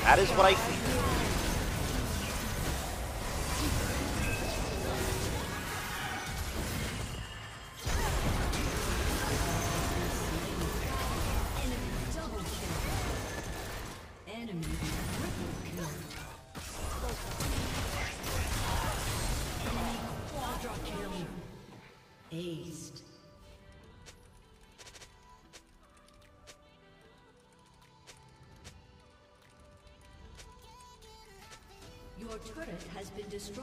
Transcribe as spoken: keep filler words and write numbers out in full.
That is what I fear. Aced. Your turret has been destroyed.